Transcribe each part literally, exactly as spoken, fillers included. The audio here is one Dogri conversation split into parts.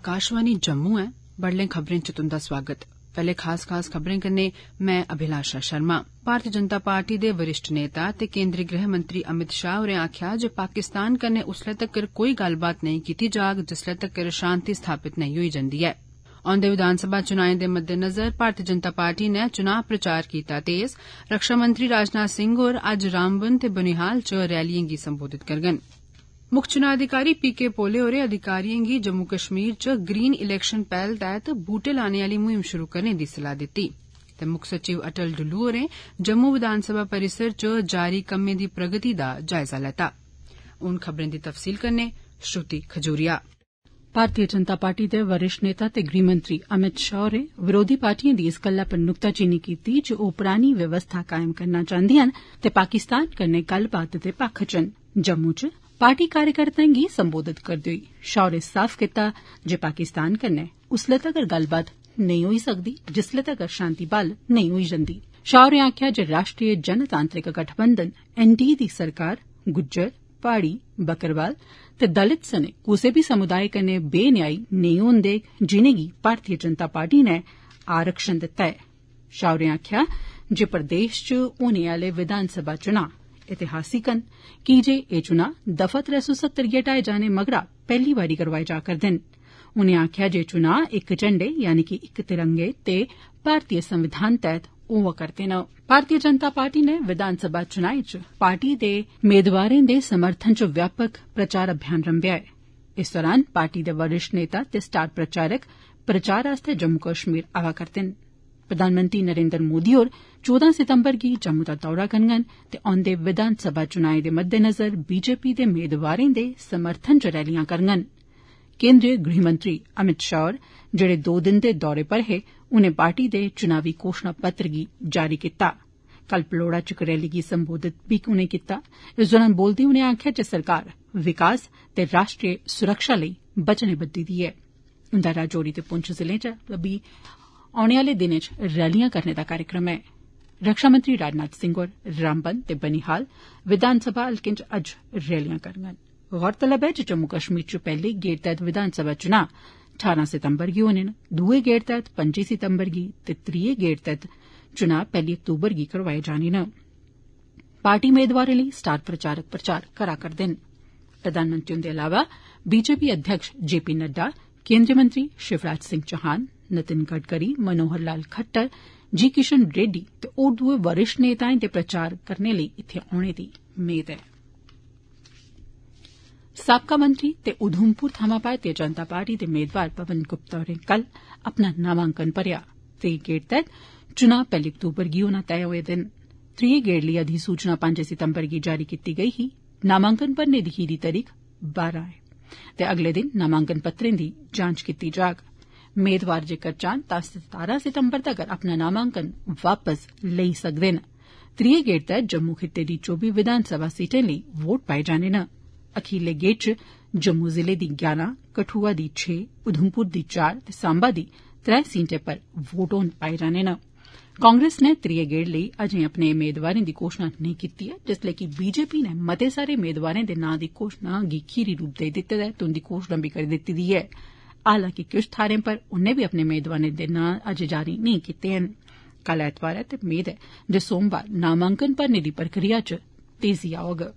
आकाशवाणी जम्मू है। बडले खबरें च तुंदा स्वागत। पैहले खास खास खबरें कन्नै मैं अभिलाषा शर्मा। भारतीय जनता पार्टी दे वरिष्ठ नेता ते केंद्रीय गृह मंत्री अमित शाह होरें आखेआ जे पाकिस्तान कन्नै उसलै तक्कर कोई गल्लबात नेईं कीती जाग जिसलै तक्कर शांति स्थापित नेईं होई जंदी ऐ। औंदे विधानसभा चुनाएं दे मद्देनजर भारतीय जनता पार्टी नै चुनां प्रचार कीता तेज। रक्षा मंत्री राजनाथ सिंह होर अज्ज रामबन ते बनिहाल च रैलियें गी संबोधित करङन। मुक्ख चुनां अधिकारी पी के पोले होरें अधिकारिएं गी जम्मू कश्मीर च ग्रीन इलैक्शन पैह्ल तैह्त बूटे लाने आली मुहिम शुरू करने दी सलाह दित्ती। ते मुक्ख सचिव अटल डुल्लू होरें जम्मू विधानसभा परिसर च जारी कम्में दी प्रगति दा जायजा लैता। हुन खबरें दी तफसील कन्नै श्रुति खजूरिया। भारतीय जनता पार्टी दे वरिष्ठ नेता ते गृहमंत्री अमित शाह होरें विरोधी पार्टिएं दी इस गल्ला पर नुक्ताचीनी कीती जे ओह परानी व्यवस्था कायम करना चाहंदियां न ते पाकिस्तान कन्नै गल्लबात दे पक्ख च न। जम्मू च पार्टी कार्यकर्ताएं गी संबोधित करदे होई शाह होरें साफ कीता जे पाकिस्तान कन्नै उसलै तगर गल्लबात नेईं होई सकदी जिसलै तगर शांति बहाल नेईं होई जंदी। शाह होरें आखेआ जे राष्ट्रीय जनतांत्रिक गठबंधन एनडीए दी सरकार गुज्जर प्हाड़ी बक्करवाल ते दलित सने कुसै बी समुदाय कन्नै बेन्यायी नेईं होन देग जिनेंगी भारतीय जनता पार्टी नै आरक्षण दित्ता ऐ। शाह होरें आखेआ जे प्रदेश च होने आले विधानसभा चुनां ऐतिहासिक न की जे एह् चुनां दफा त्रै सौ सत्तर गी हटाए जाने मगरा पैहली बारी करोआए जा करदे न। उनें आखेआ जे चुनां इक झंडे यानी कि इक तिरंगे ते भारतीय संविधान तैह्त होआ करदे न। भारतीय जनता पार्टी नै विधानसभा चुनाएं च पार्टी दे मेदवारें दे समर्थन च व्यापक प्रचार अभियान रंभेआ ऐ। इस दौरान पार्टी दे वरिष्ठ नेता ते स्टार प्रचारक प्रचार आस्तै जम्मू कश्मीर आवा करदे न। प्रधानमंत्री नरेन्द्र मोदी होर चौदां सितम्बर गी जम्मू दा दौरा करङन ते औंदे विधानसभा चुनाएं दे मद्देनजर बीजेपी दे मेदवारें दे समर्थन च रैलियां करङन। केंद्रीय गृहमंत्री अमित शाह होर जेड़े दो दिन दे दौरे पर हे उनें पार्टी दे चुनावी घोषणा पत्र गी जारी कीता। कल पलौड़ा च इक रैली गी संबोधित बी उनें कीता। इस दौरान बोलदे उनें आखेआ जे सरकार विकास ते राष्ट्रीय सुरक्षा लेई वचनबद्ध दी ऐ। उंदा राजौरी ते पुंछ जिलें च बी औने आले दिनें च रैलियां करने दा कार्यक्रम ऐ। रक्षा मंत्री राजनाथ सिंह होर रामबन ते बनिहाल विधानसभा हल्कें च अज्ज रैलियां करङन। गौरतलब ऐ जे जम्मू कश्मीर च पैहले गेड़ तैह्त विधानसभा चुनां ठारां सितम्बर गी होने न, दुए गेड़ तैह्त पंजी सितम्बर गी ते त्रिये गेड़ तैह्त चुनां पैह्ली अक्तूबर गी करोआए जाने न। पार्टी मेदवारें लेई स्टार प्रचारक प्रचार करा करदे न। प्रधानमंत्री हुंदे अलावा बीजेपी अध्यक्ष जे पी नड्डा, केंद्रीय मंत्री शिवराज सिंह चौहान, नितिन गडकरी, मनोहर लाल खट्टर, जी किशन रेड्डी ते होर दुए वरिष्ठ नेताएं दे प्रचार करने लेई इत्थे औने दी मेद ऐ। साबका मंत्री ते उधमपुर थमां भारतीय जनता पार्टी दे मेदवार पवन गुप्ता होरें कल अपना नामांकन भरेआ। त्रीए गेड़ तैह्त चुनां पैह्ली अक्तूबर गी होना तय होए दे न। त्रीए गेड़ लेई अधिसूचना पंज सितम्बर गी जारी कीती गेई ही। नामांकन भरने दी खीरी तरीक बारां ऐ ते अगले दिन नामांकन पत्रें दी जांच कीती जाग। मेदवार जेकर चाहन तां सतारां सितम्बर तगर अपना नामांकन वापस लेई सकदे न। त्रीए गेड़ तैह्त जम्मू खित्ते दी चौबी विधानसभा सीटें लेई वोट पाए जाने न। अखीरले गेड़ च जम्मू जिले दी ग्यारां, कठुआ दी छे, उधमपुर दी चार ते सांबा दी त्रै सीटें पर वोट होन पाए जाने न। कांग्रेस नै त्रीए गेड़ लेई अजें अपने मेदवारें दी घोषणा नेईं कीती ऐ जिसलै कि बीजेपी नै मते सारे मेदवारें दे नां दी घोषणा गी खीरी रूप देई दित्ते दा ऐ ते उंदी घोषणा बी करी दित्ती दी ऐ। हालांकि किश थाह्रें पर उन्नै बी अपने मेदवारें दे नां अजें जारी नेईं कीते हैन। कल ऐतवार ऐ ते मेद ऐ जे सोमवार नामांकन भरने दी प्रक्रिया च तेजी औग।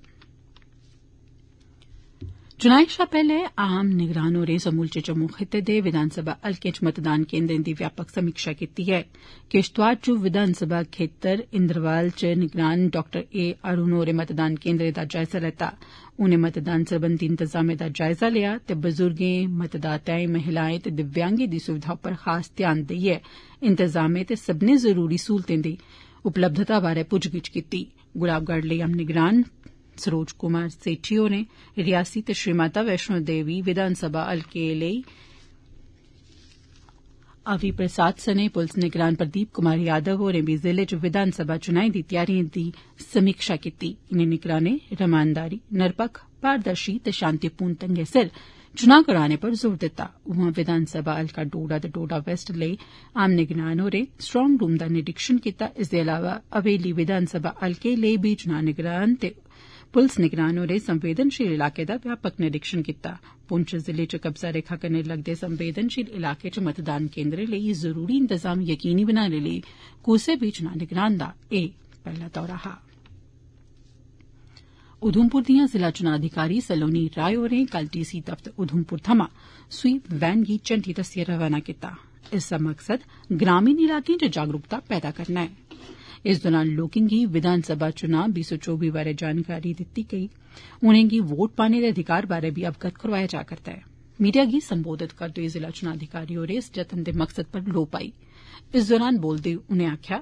चुनाएं शा पैह्ले आम निगरान होरें समूलचे जम्मू खित्ते दे विधानसभा हल्कें च मतदान केन्द्रें दी व्यापक समीक्षा कीती ऐ। किश्तवाड़ च विधानसभा खेतर इंद्रवाल च निगरान डाक्टर ए अरुण होरें मतदान केन्द्रें दा जायजा लैता। उनें मतदान सरबंधी इंतजामें दा जायजा लेआ ते बजुर्गें, मतदाताएं, महिलाएं ते दिव्यांगें दी सुविधा उप्पर खास ध्यान देइयै इंतजामें ते सब्बनें जरूरी सहूलतें दी उपलब्धता बारै पुच्छ-गिच्छ कीती। गुलाबगढ़ लेई आम निगरान सरोज कुमार सेठी होरें रियासी ते श्री माता वैष्णो देवी विधानसभा हल्के लेई अवी प्रसाद सने पुलस निगरान प्रदीप कुमार यादव होरें बी जिले च विधानसभा चुनाएं दी त्यारिएं दी समीक्षा कीती। इनें निगरानें रमानदारी, निरपक्ख, पारदर्शी ते शांतिपूर्ण ढंगै सिर चुनां कराने पर जोर दित्ता। उआं विधानसभा हल्का डोडा ते डोडा वेस्ट लेई आम निगरान होरें स्ट्रांग रूम दा निरीक्षण कीता। इस दे अलावा हवेली विधानसभा हल्के लेई बी चुनां निगरान ते पुलस निगरान होरें संवेदनशील इलाके दा व्यापक निरीक्षण कीता। पुंछ जिले च कब्जा रेखा कन्नै लगदे संवेदनशील इलाके च मतदान केन्द्रें लेई जरूरी इंतजाम यकीनी बनाने लेई कुसै बी चुनां निगरान दा एह पैहला दौरा हा। उधमपुर दियां जिला चुनां अधिकारी सलोनी राय होरें कल डी सी दफ्तर उधमपुर थमां स्वीप वैन गी झंडी दस्सिए रवाना कीता। इसदा मकसद ग्रामीण इलाकें च जागरूकता पैदा करना ऐ। इस दौरान लोकें गी विधानसभा चुनां बीस सौ चौबी बारै जानकारी दित्ती गेई। उनेंगी वोट पाने दे अधिकार बारै बी अवगत करोआया जा करदा ऐ। मीडिया गी संबोधित करदे होई जिला चुनां अधिकारी होरें इस जतन दे मकसद पर लोऽ पाई। इस दौरान बोलदे होई उनें आखेआ,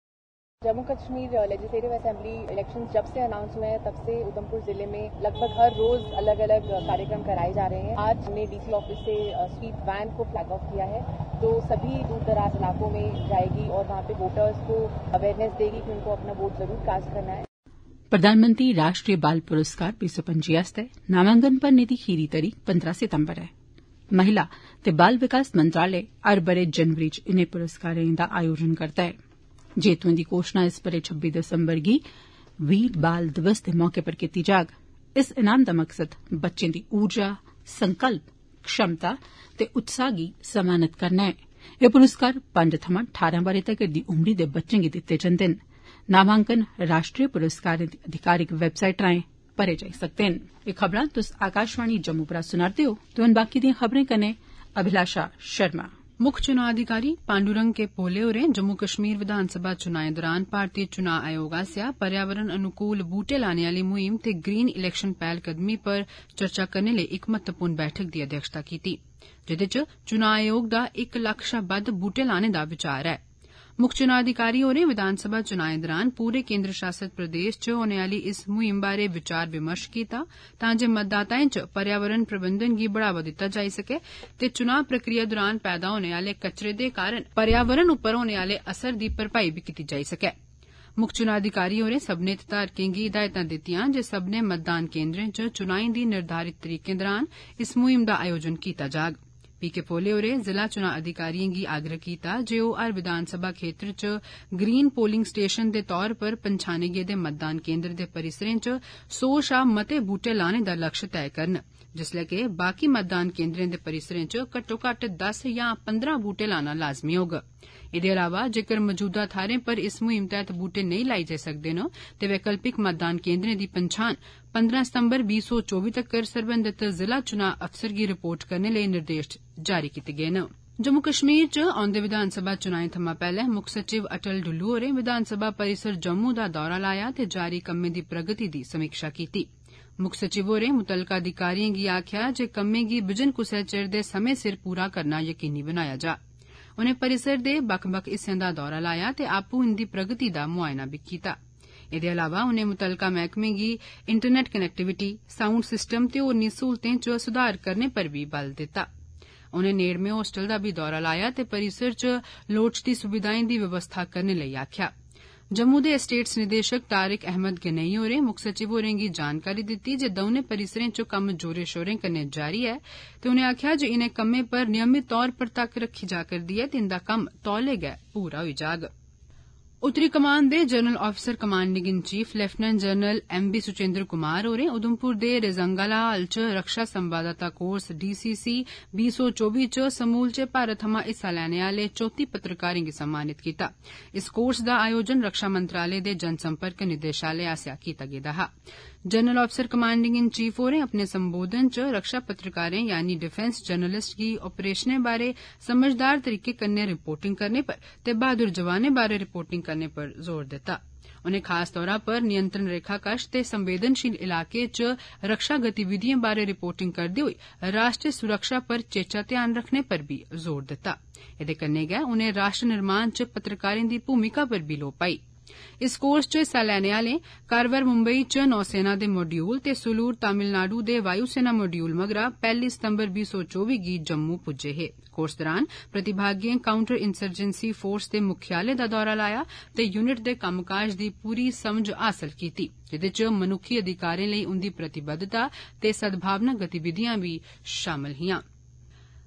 Jammu Kashmir legislative assembly elections जब से अनाउंस हुए हैं तब से उधमपुर जिले में लगभग हर रोज अलग अलग कार्यक्रम कराए जा रहे हैं। आज हमने डीसी ऑफिस से स्वीप वैन को फ्लैग ऑफ किया है, तो सभी दूर दराज इलाकों में जाएगी और वहाँ पे वोटर्स को अवेयरनेस देगी कि उनको अपना वोट जरूर कास्ट करना है। प्रधानमंत्री राष्ट्रीय बाल पुरस्कार बीस सौ पंजी आस्तै नामांकन भरने दी खीरी तरीक पंद्रह सितंबर ऐ। महिला ते बाल विकास मंत्रालय हर बरे जनवरी च इनें पुरस्कारें दा आयोजन करदा ऐ। जेतुएं दी घोषणा इस बरे छब्बी दिसंबर गी वीर बाल दिवस दे मौके पर कीती जाग। इस इनाम दा मकसद बच्चें दी ऊर्जा, संकल्प, क्षमता ते उत्साह गी सम्मानित करना ऐ। एह पुरस्कार पंज थमां ठारां बरे तगर दी उमरी दे बच्चें गी दित्ते जंदे न। नामांकन राष्ट्रीय पुरस्कारें दी अधिकारिक वैबसाइट राएं भरे जाई सकदे न। एह खबरां तुस आकाशवाणी जम्मू परा सुना'रदे ओ ते हुन बाकी दियां खबरें कन्नै अभिलाषा शर्मा। मुक्ख चुनां अधिकारी पांडुरंग के पोले होरें जम्मू कश्मीर विधानसभा चुनाएं दौरान भारतीय चुनां आयोग आसेआ पर्यावरण अनुकूल बूटे लाने आली मुहिम ते ग्रीन इलेक्शन पैह्लकदमी पर चर्चा करने लेई इक महत्वपूर्ण बैठक दी अध्यक्षता कीती, जेदे च चुनां आयोग दा इक लक्ख शा बद्द बूटे लाने दा विचार ऐ। मुक्ख चुनां अधिकारी होरें विधानसभा चुनाएं दौरान पूरे केन्द्र शासित प्रदेश च होने आली इस मुहिम बारै विचार विमर्श कीता तां जे मतदाताएं च पर्यावरण प्रबंधन गी बढ़ावा दित्ता जाई सकै ते चुनां प्रक्रिया दौरान पैदा होने आले कचरे दे कारण पर्यावरण उप्पर होने आले असर दी भरपाई बी कीती जाई सकै। मुक्ख चुनां अधिकारी होरें सब्बने हितधारकें गी हिदायतां दित्तियां जे सब्बने मतदान केन्द्रें च चुनाएं दी निर्धारित तरीकें दौरान इस मुहिम दा आयोजन कीता जाग। पी के पोले होरें जिला चुनां अधिकारिएं गी आग्रह कीता जे ओह् हर विधानसभा खेत्र च ग्रीन पोलिंग स्टेशन दे तौर पर पंछाने गेदे मतदान केन्द्र दे परिसरें च सौ शा मते बूटे लाने दा लक्ष्य तय करन, जिसलै कि बाकी मतदान केन्द्रें दे परिसरें च घट्टो घट्ट दस यां पंद्रह बूटे लाना लाज़मी होग। एह्दे अलावा जेकर मौजूदा थाह्रें पर इस मुहिम तैह्त बूटे नेईं लाई जाई सकदे न ते वैकल्पिक मतदान केन्द्रें दी पंछान पंद्रह सितंबर बीस सौ चौबी तक्कर सरबंधत जिला चुनां अफसर गी रिपोर्ट करने लेई निर्देश जारी कीते गे न। जम्मू कश्मीर च औंदे विधानसभा चुनाएं थमां पैह्ले मुक्ख सचिव अटल डुल्लू होरें विधानसभा परिसर जम्मू दा दौरा लाया ते जारी कम्में दी प्रगति दी समीक्षा कीती। मुक्ख सचिव होरें मुतलका अधिकारिएं गी आखेआ जे कम्में गी बिजन कुसै चिर दे समें सिर पूरा करना यकीनी बनाया जा। उनें परिसर दे बक्ख बक्ख हिस्सें दा दौरा लाया ते आपूं इंदी प्रगति दा मुआयना बी कीता। एह्दे अलावा उनें मुतलका मैह्कमें गी इंटरनेट कनैक्टिविटी, साउंड सिस्टम ते होरनी सहूलतें च सुधार करने पर बी बल दित्ता। उनें नेड़मे होस्टल दा बी दौरा लाया ते परिसर च लोड़चदी सुविधाएं दी व्यवस्था करने लेई आखेआ। जम्मू दे एस्टेट्स निदेशक तारिक अहमद गनेई होरें मुक्ख सचिव होरें गी जानकारी दित्ती जे दौनें परिसरें च कम्म जोरें शोरें कन्नै जारी ऐ ते उनें आखेआ जे इनें कम्में पर नियमित तौर पर तक्क रक्खी जा करदी ऐ ते इंदा कम्म तौले गै पूरा होई जाग। उत्तरी कमान दे general officer commanding in chief lieutenant general M B Suchindra Kumar होरें उधमपुर दे रेजंगला हाल च रक्षा संवाददाता कोर्स डी सी सी बीस सौ चौबी च समूलचे भारत थमां हिस्सा लैने आले चौती पत्रकारें गी सम्मानित कीता। इस कोर्स दा आयोजन रक्षा मंत्रालय दे जनसंपर्क निदेशालय आसेआ कीता गेदा हा। General officer commanding in chief होरें अपने संबोधन च रक्षा पत्रकारें यानी डिफेंस जर्नलिस्ट गी ऑपरेशनें बारै समझदार तरीके कन्नै रिपोर्टिंग करने पर ते बहादुर जवानें बारै रिपोर्टिंग करने पर जोर दित्ता। उनें खास तौरा पर नियंत्रण रेखा कश ते संवेदनशील इलाके च रक्षा गतिविधिएं बारै रिपोर्टिंग करदे होई राष्ट्रीय सुरक्षा पर चेचा ध्यान रखने पर बी जोर दित्ता। एह्दे कन्नै गै उनें राष्ट्र निर्माण च पत्रकारें दी भूमिका पर बी लोऽ पाई। इस कोर्स च हिस्सा लैने आले कारवर मुंबई च नौसेना दे मॉड्यूल ते सुलूर तमिलनाडु दे वायुसेना मॉड्यूल मगरा पैह्ली सितंबर बीस सौ चौबी गी जम्मू पुज्जे हे। कोर्स दौरान प्रतिभागिएं काउंटर इंसरजेंसी फोर्स दे मुख्यालय दा दौरा लाया ते यूनिट दे कम्मकाज दी पूरी समझ हासल कीती, जेह्दे च मनुक्खी अधिकारें लेई उंदी प्रतिबद्धता ते सद्भावना गतिविधियां बी शामल हियां।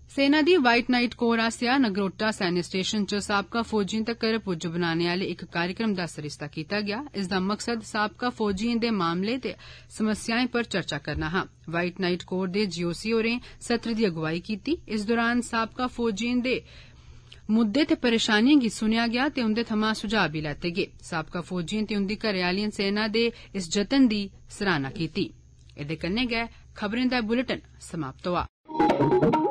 सेना दी व्हाइट नाइट कोर आसेआ नगरोटा सैन्य स्टेशन च साबका फौजियें तक्कर पुज्ज बनाने आले इक कार्यक्रम दा सरिस्ता कीता गेआ। इसदा मकसद साबका फौजियें दे मामले ते समस्याएं पर चर्चा करना हा। व्हाइट नाइट कोर दे जीओसी होरें सत्र दी अगुवाई कीती। इस दौरान साबका फौजियें दे मुद्दे ते परेशानियें गी सुनेआ गेआ ते उन्दे थमां सुझाव भी लैते गे। साबका फौजियें ते उन्दी घरेआलियें सेना दे इस जतन दी सराहना कीती। एदे कन्नै गै खबरें दा बुलेटिन समाप्त होआ।